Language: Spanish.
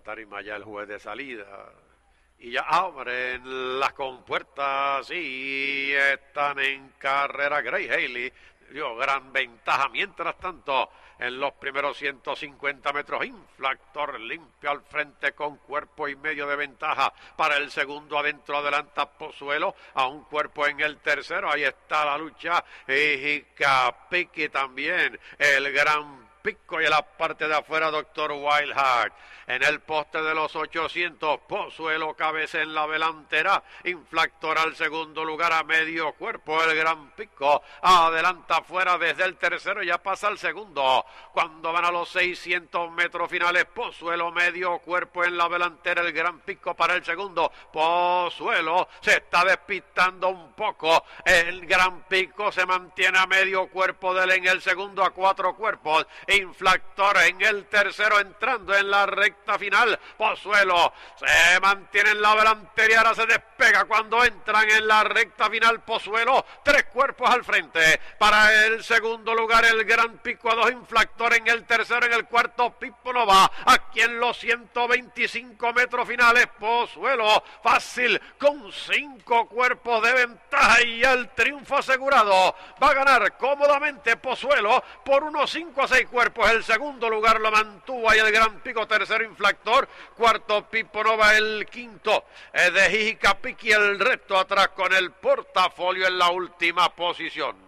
Tarima ya el juez de salida. Y ya abren las compuertas y están en carrera. Gray Haley dio gran ventaja. Mientras tanto, en los primeros 150 metros, Infractor limpio al frente con cuerpo y medio de ventaja. Para el segundo, adentro adelanta Pozuelo a un cuerpo en el tercero. Ahí está la lucha. Y Capiqui también, el gran Pico, y en la parte de afuera Dr. Wildheart. En el poste de los 800, Pozuelo cabeza en la delantera, Infractor al segundo lugar a medio cuerpo, el gran Pico adelanta afuera desde el tercero, ya pasa al segundo. Cuando van a los 600 metros finales, Pozuelo medio cuerpo en la delantera, el gran Pico para el segundo. Pozuelo se está despistando un poco, el gran Pico se mantiene a medio cuerpo de él en el segundo, a 4 cuerpos. Infractor en el tercero, entrando en la recta final. Pozuelo se mantiene en la delantera y ahora se despega cuando entran en la recta final. Pozuelo, 3 cuerpos al frente. Para el segundo lugar, el gran Pico a 2, Infractor en el tercero, en el cuarto, Pipo Nova. Aquí en los 125 metros finales, Pozuelo fácil con 5 cuerpos de ventaja y el triunfo asegurado. Va a ganar cómodamente Pozuelo por unos 5 a 6 cuerpos. El segundo lugar lo mantuvo ahí el gran Pico, tercero Infractor, cuarto Pipo Nova, el quinto de Jiji Capiqui, el resto atrás con el portafolio en la última posición.